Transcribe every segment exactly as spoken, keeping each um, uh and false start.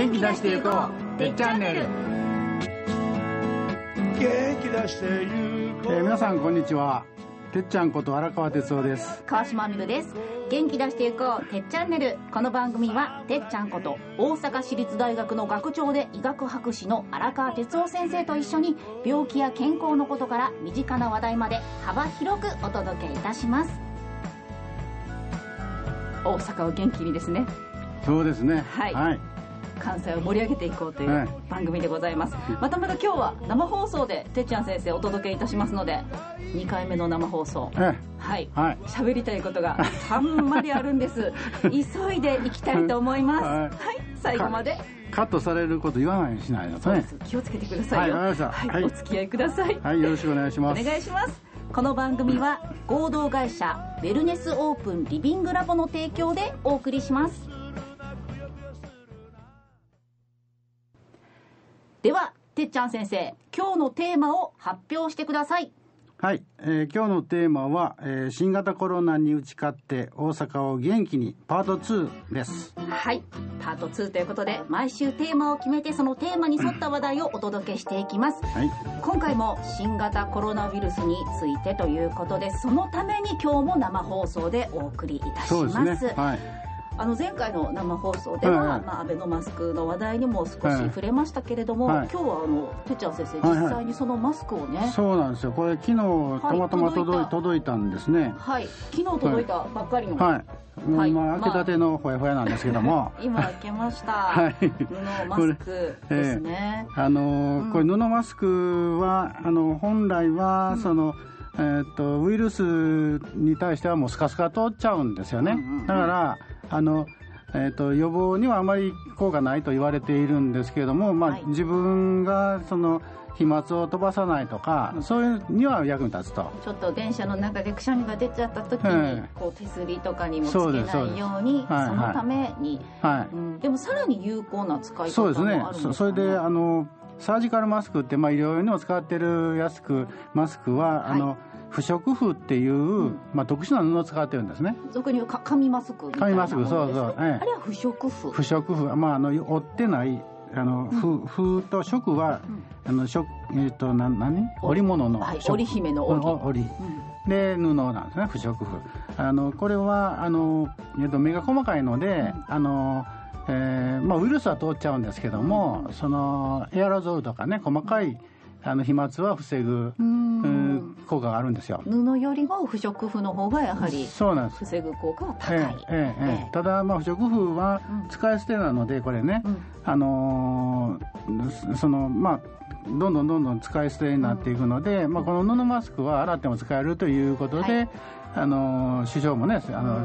元気出していこうてっチャンネル。 元気出してゆこう、 えー、皆さんこんにちは。てっちゃんこと荒川哲夫です。 川島みるです。元気出していこうてっチャンネル。この番組はてっちゃんこと大阪市立大学の学長で医学博士の荒川哲夫先生と一緒に病気や健康のことから身近な話題まで幅広くお届けいたします。大阪を元気にですね。 そうですね、 はい、はい、関西を盛り上げていこうという番組でございます、はい、またまた今日は生放送でてっちゃん先生お届けいたしますので、にかいめの生放送、はい、はい、喋りたいことがたんまりあるんです急いでいきたいと思います、はいはい、最後までカットされること言わないようにしないのね。 そうです、気をつけてくださいよ。はい、はいはい、お付き合いください。 はい、よろしくお願いします。 お願いします。この番組は合同会社ウェルネスオープンリビングラボの提供でお送りします。ではてっちゃん先生、今日のテーマを発表してください。 はい、えー、今日のテーマは、えー、新型コロナに打ち勝って大阪を元気にパートツーです。 はい、パートツーということで毎週テーマを決めてそのテーマに沿った話題をお届けしていきます、はい、今回も新型コロナウイルスについてということで、そのために今日も生放送でお送りいたします。そうですね、はい、あの前回の生放送では、はいはい、まあ、アベノマスクの話題にも少し触れましたけれども、はい、今日はあのてっちゃん先生、実際にそのマスクをね、はいはい、 そうなんですよ。これ昨日たまたま届い、はい、届いたんですね。 はい、昨日届いたばっかりの、 はい、はい、まあ、開けたてのほやほやなんですけども今開けました、はい、布マスクですね、 えー、あの、うん、これ布マスクはあの本来はその、うん、えー、とウイルスに対してはもうスカスカ通っちゃうんですよね、うんうんうん、だからあの、えー、と予防にはあまり効果ないと言われているんですけれども、まあ、はい、自分がその飛沫を飛ばさないとか、うん、そういうには役に立つと。 ちょっと電車の中でくしゃみが出ちゃった時に、えー、こう手すりとかにもつけないように そ, そのために、はいはい、うん、でもさらに有効な使い方もあるんですかね。そうですね。 そ, それであのサージカルマスクって、まあ、医療用にも使ってるやすくマスクは、はい、あの不織布っていう、うん、まあ、特殊な布を使ってるんですね。 俗に言うか紙マスクみたいなものですか。紙マスク、そうそう、ええ、あれは不織布。 不織布、まあ、あの折ってないあの、うん、風と織は、うん、あの織、えー、とな何織物の、 はい、織姫の織、 織、うん、で布なんですね、不織布。あのこれはあの、えー、と目が細かいので、うん、あのえーまあ、ウイルスは通っちゃうんですけども、うん、そのエアロゾルとかね、細かいあの飛沫は防ぐ、うん、効果があるんですよ。 布よりも不織布の方がやはりそうなんです、防ぐ効果は高い、えーえーえー、ただ、まあ、不織布は使い捨てなのでこれね、うん、あのー、そのまあどんどんどんどん使い捨てになっていくので、うん、まあ、この布マスクは洗っても使えるということで、はい、あの首相もねあの、うん、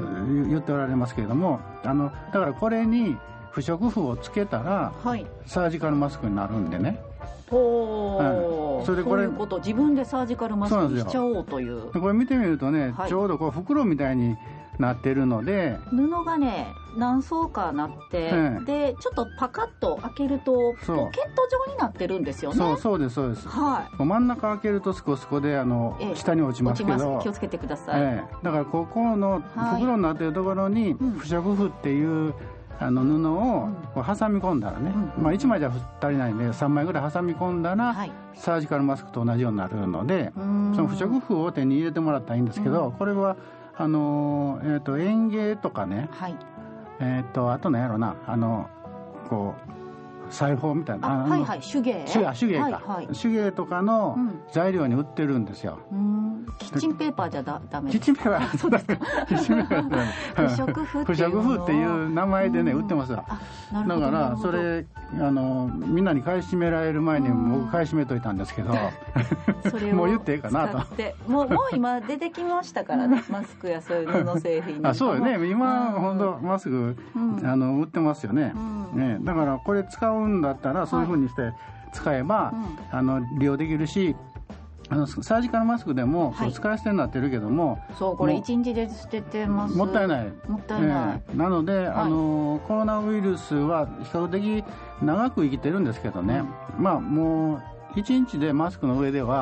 言っておられますけれども、あのだからこれに不織布をつけたら、はい、サージカルマスクになるんでね。 ほー、うん、それでこれそういうこと、自分でサージカルマスクにしちゃおうという。 これ見てみるとね、はい、ちょうどこう袋みたいになってるので、 布がね何層かなって、うん、でちょっとパカッと開けるとポケット状になってるんですよね。 そうそうですそうです、はい、真ん中開けるとスコスコであの、ええ、下に落ちますけど、落ちます、気をつけてください、 ええ、だからここの袋になってるところに不織布っていう、うん、あの布を挟み込んだらね、うん、まあ、いちまいじゃ足りないんでさんまいぐらい挟み込んだら、はい、サージカルマスクと同じようになるので、その不織布を手に入れてもらったらいいんですけど、これはあの、えー、と園芸とかね、はい、えー、とあと何やろな、あのこう裁縫みたいな、 あ、はいはい、手芸手芸、手芸か、はいはい、手芸とかの材料に売ってるんですよ、うん、 キッチンペーパーじゃだダメですか。 キッチンペーパーそうですかキッチンペーパー不織布っていう不織布っていう名前でね、うん、売ってますよ。だからそれあのみんなに買い占められる前に僕買い占めといたんですけどそれをもう言っていいかなともう、もう今出てきましたからねマスクやそういう布製品あ、そうよね、今、うん、本当マスク、うん、あの売ってますよね、うん、ね、だからこれ使うんだったらそういうふうにして使えば、はい、あの利用できるし、あのサージカルマスクでも、はい、使い捨てになってるけども、 そうこれいちにちで捨ててます。 もったいないもったいない、 えー、なので、はい、あのコロナウイルスは比較的長く生きてるんですけどね、うん、まあもういちにちでマスクの上では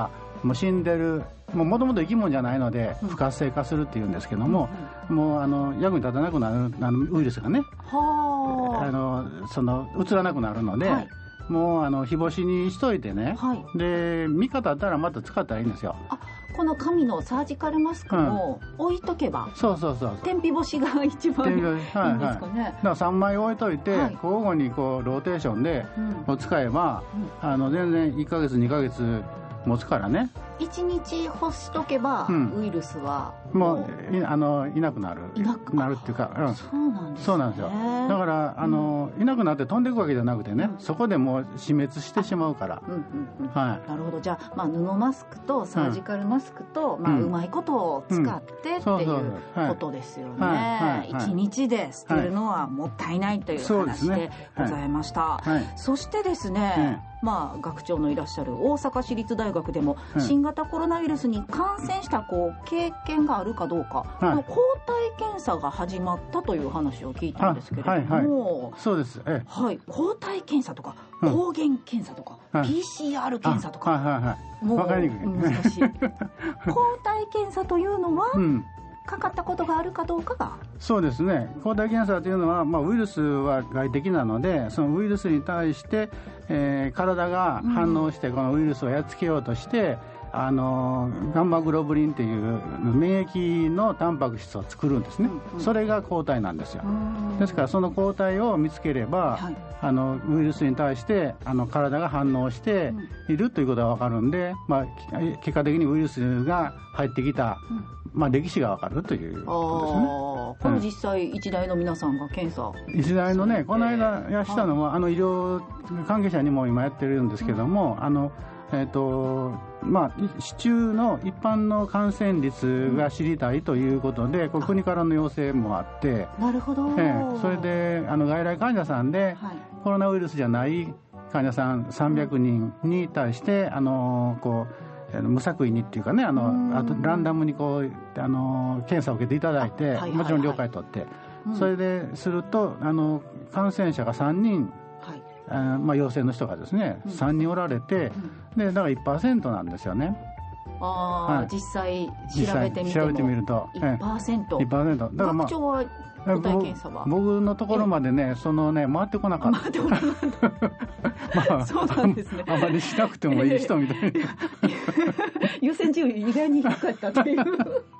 もう死んでるもともと生き物じゃないので不活性化するっていうんですけども、うんうん、もうあの役に立たなくなるあのウイルスがねあのその移らなくなるので、はい、もうあの日干しにしといてね、はい、でみっか経ったらまた使ったらいいんですよ。 あ、この紙のサージカルマスクも置いとけば、 うん、そうそうそう天日干しが一番いいんですかね。はいはい、だからさんまい置いといて、はい、交互にこうローテーションで使えば、うん、あの全然いっかげつにかげつ持つからね。 いちにち干しとけば、うん、ウイルスはもう い, あのいなくなるいなくなるっていうか、 うん、そうなんですね。 そうなんですよ。だからあの、うん、いなくなって飛んでいくわけじゃなくてね、うん、そこでもう死滅してしまうから、うんうんうん、はい、なるほど。じゃあ、まあ、布マスクとサージカルマスクと、うん、まあ、うまいことを使ってっていうことですよね。いちにちで捨てるのはもったいないという話でございました。はいはい、そしてですね、うん、まあ、学長のいらっしゃる大阪市立大学でも、うん、新型コロナウイルスに感染したこう経験があるかどうか、はい、この抗体検査が始まったという話を聞いたんですけれども、はいはいはい、 そうです、ええ、 はい、抗体検査とか抗原検査とか、うん、ピーシーアール 検査とか、 はいはいはい、 もう分かりにくい難しい抗体検査というのは、うん、かかったことがあるかどうかが。 そうですね。抗体検査というのは、まあ、ウイルスは外的なので、そのウイルスに対して、えー、体が反応して、このウイルスをやっつけようとして、うん、あのガンマグロブリンという免疫のタンパク質を作るんですね、うんうん、それが抗体なんですよ。ですからその抗体を見つければ、はい、あのウイルスに対してあの体が反応しているということが分かるんで、まあ、結果的にウイルスが入ってきた、うんまあ、歴史が分かるということですね。 これ実際医大の皆さんが検査、 医大のねこの間やしたのはあの医療関係者にも今やってるんですけども、うん、あのえーとまあ、市中の一般の感染率が知りたいということで、うん、これ国からの要請もあって、 なるほど、 えー、それであの外来患者さんで、はい、コロナウイルスじゃない患者さんさんびゃくにんに対してあのこう無作為にっていうかね、あのあとランダムにこうあの検査を受けていただいて、はいはいはい、もちろん了解取って、うん、それでするとあの感染者がさんにん、はいあまあ、陽性の人がですね、うん、さんにんおられて、うん、でだから いちパーセント なんですよね。 あ、はい、実際調べてみても調べてみるといちパーセント、 いちパーセント だから、まあ、 学長は抗体検査は僕のところまでねそのね回ってこなかった。回ってこなかったまあ、そうなんですね。あまりしなくてもいい人みたいな、えー、 優先順位意外に低かったという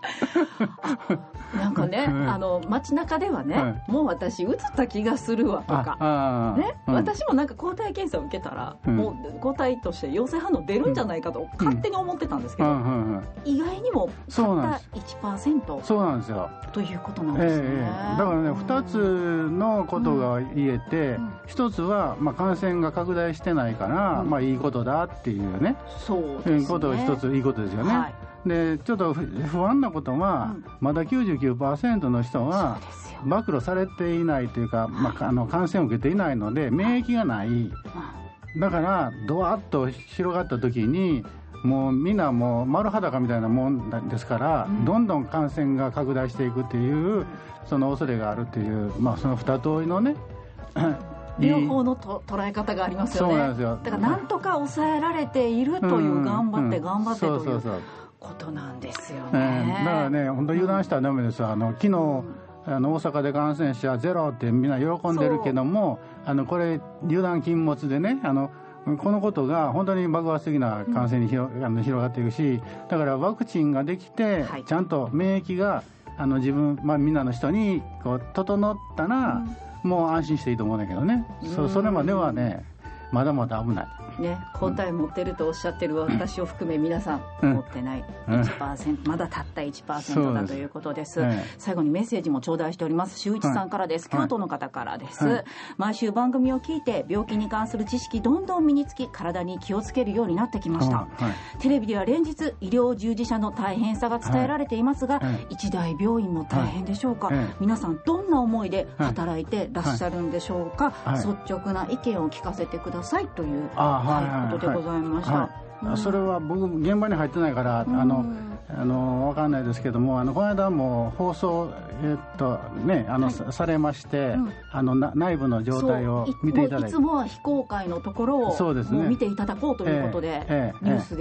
なんかね、あの街中ではね、はい、もう私移った気がするわとか、ねうん、私もなんか抗体検査を受けたら、うん、もう抗体として陽性反応出るんじゃないかと勝手に思ってたんですけど、うんうんうん、意外にもたった いちパーセントそうなんですよということなんですね。えー、 だからね、ふたつのことが言えて、うん、ひとつは、まあ、感染が拡大してないから、うんまあ、いいことだっていうね、 そうですね、 ことをひとついいことですよね。はい、でちょっと不安なことは、うん、まだ きゅうじゅうきゅうパーセント の人は暴露されていないというか、まあ、あの感染を受けていないので免疫がない、だからドワッと広がった時にもうみんなもう丸裸みたいなもんですから、うん、どんどん感染が拡大していくっていうその恐れがあるっていう、まあ、その二通りのね両方のと捉え方がありますよね。 そうなんですよ。 だからなんとか抑えられているという、頑張って頑張ってということなんですよね。 だからね本当油断したらダメですよ。あの昨日、うんあの大阪で感染者ゼロってみんな喜んでるけども、あのこれ油断禁物でね、あのこのことが本当に爆発的な感染に広、うん、あの広がっていくし、だからワクチンができて、はい、ちゃんと免疫があの自分、まあ、みんなの人にこう整ったら、うん、もう安心していいと思うんだけどね、うん、そ, それまではねまだまだ危ないね、抗体持ってるとおっしゃってる私を含め皆さん、うん、持ってない いちパーセント、うん、まだたった いちパーセント だということです、はい、最後にメッセージも頂戴しております。周一さんからです、はい、京都の方からです、はい、毎週番組を聞いて病気に関する知識どんどん身につき体に気をつけるようになってきました、はい、テレビでは連日医療従事者の大変さが伝えられていますが、はい、一大病院も大変でしょうか、はい、皆さんどんな思いで働いてらっしゃるんでしょうか、はいはい、率直な意見を聞かせてくださいというはい、ことでございました、はいはい、 それは僕現場に入ってないから、うん、あのあの分かんないですけども、あのこの間も放送、えっとね、あの、はい、されまして、うん、あのな内部の状態を見ていただいて、 いつもは非公開のところを、そうですね、もう見ていただこうということで、えええ、ニュースで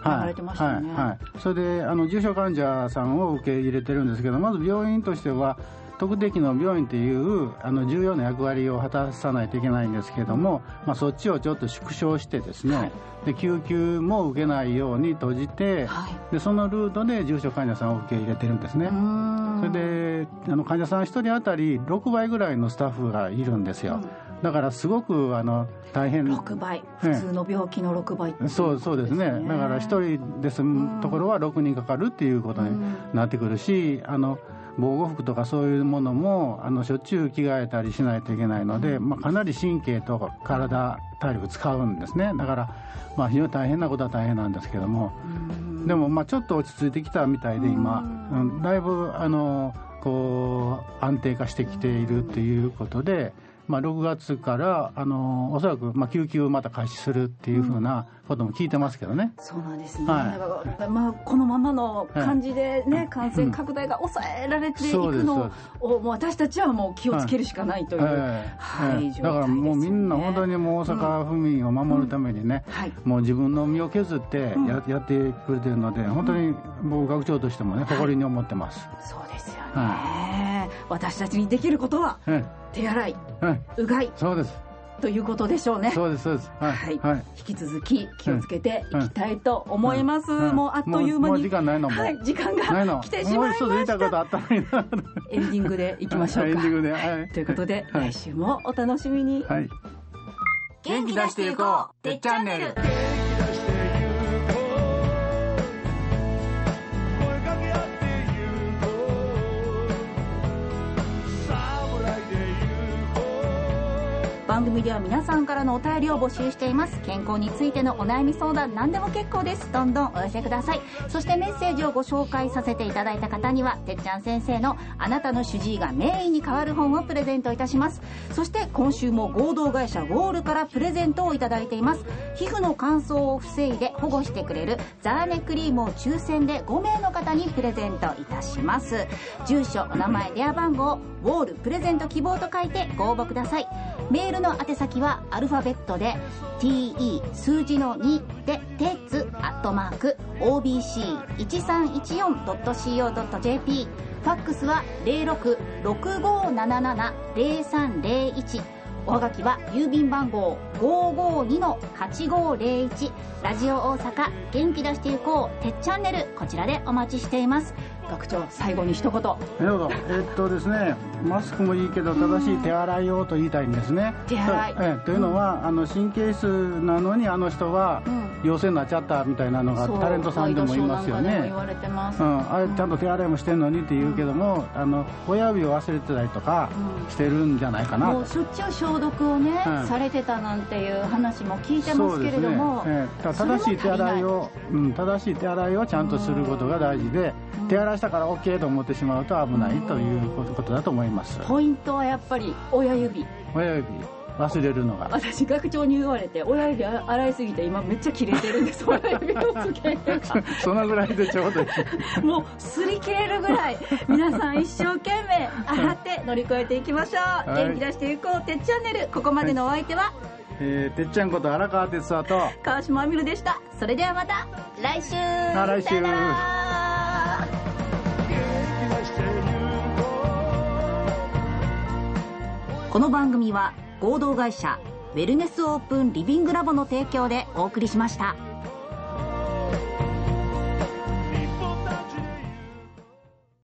られてましたね。 はいはいはい、それであの重症患者さんを受け入れてるんですけど、まず病院としては特定機能病院というあの重要な役割を果たさないといけないんですけども、まあ、そっちをちょっと縮小してですね、はい、で救急も受けないように閉じて、はい、でそのルートで重症患者さんを受け入れてるんですね。それであの患者さんひとり当たりろくばいぐらいのスタッフがいるんですよ、うん、だからすごくあの大変。 ろくばい、普通の病気のろくばいって、ね、 そうそうですね。だからひとりで済むところはろくにんかかるっていうことになってくるし、あの防護服とかそういうものもあのしょっちゅう着替えたりしないといけないので、まあ、かなり神経と体体力使うんですね。だから、まあ、非常に大変なことは大変なんですけども、でもまあちょっと落ち着いてきたみたいで今、うん、だいぶあのこう安定化してきているっていうことで、まあ、ろくがつからあのおそらくまあ救急をまた開始するっていうふうなことも聞いてますけどね、 うん、そうなんですね、はい、まあ、このままの感じで、ね、はい、感染拡大が抑えられていくのを、うん、私たちはもう気をつけるしかないという、はいはい、 だからもうみんな本当にもう大阪府民を守るためにね、うんはい、もう自分の身を削ってや、うん、やってくれてるので、本当に僕学長としてもね誇りに思ってます、 はい、そうですよね、はい、私たちにできることは、はい、手洗い、はい、うがい、 そうですということでしょうね。 そうですそうです、はいはいはい、引き続き気をつけていきたいと思います、はいはい、もうあっという間にもう時間ないのも、 はい、時間が来てしまいました。もう一つ言いたことあったのになエンディングでいきましょうか。エンディングで、はい、ということで、はい、来週もお楽しみに、はい、 元気出していこうてっチャンネル。 番組では皆さんからのお便りを募集しています。健康についてのお悩み相談、何でも結構です。どんどんお寄せください。そしてメッセージをご紹介させていただいた方にはてっちゃん先生のあなたの主治医が名医に変わる本をプレゼントいたします。そして今週も合同会社ウォールからプレゼントをいただいています。皮膚の乾燥を防いで保護してくれるザーネクリームを抽選でごめいの方にプレゼントいたします。住所、お名前、電話番号、ウォールプレゼント希望と書いてご応募ください。メールの宛先はアルファベットで ティーイー 数字のにでてつアットマーク オービーシーいちさんいちよんドットシーオードットジェーピー、 ファックスは ゼロろく ろくごなななな ゼロさんゼロいち、おはがきは郵便番号 ごーごーにのはちごーゼロいち、 ラジオ大阪元気出していこうてっチャンネル、こちらでお待ちしています。学長、最後に一言。なるほど。えっとですね、マスクもいいけど正しい手洗いをと言いたいんですね。 手洗い、 えというのは、うん、あの神経質なのにあの人は陽性になっちゃったみたいなのが、うん、タレントさんでもいますよね。 言われてます、 うん、あれちゃんと手洗いもしてるのにって言うけども、うん、あの親指を忘れてたりとかしてるんじゃないかなと、 もうしょっちゅう消毒をね、うん、されてたなんていう話も聞いてますけれども、 そうですね、えー、正しい手洗いを、うん、正しい手洗いをちゃんとすることが大事で、うん、手洗いしたから OK と思ってしまうと危ないということだと思います。 ポイントはやっぱり親指親指忘れるのが、 私学長に言われて親指洗いすぎて今めっちゃ切れてるんです親指をつけそのぐらいでちょうどいいもうすり切れるぐらい皆さん一生懸命洗って乗り越えていきましょう、はい、元気出していこうてっチャンネル、ここまでのお相手は、はい、 えー、てっちゃんこと荒川哲也と川島明でした。それではまた来週。 あ、来週。 さよなら。この番組は合同会社ウェルネスオープンリビングラボの提供でお送りしました。